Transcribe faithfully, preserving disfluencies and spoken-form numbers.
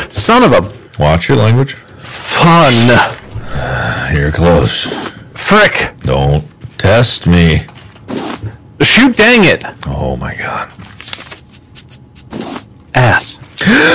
Son of a... Watch your language. Fun. You're close. Frick. Don't test me. Shoot, dang it. Oh my god. Ass.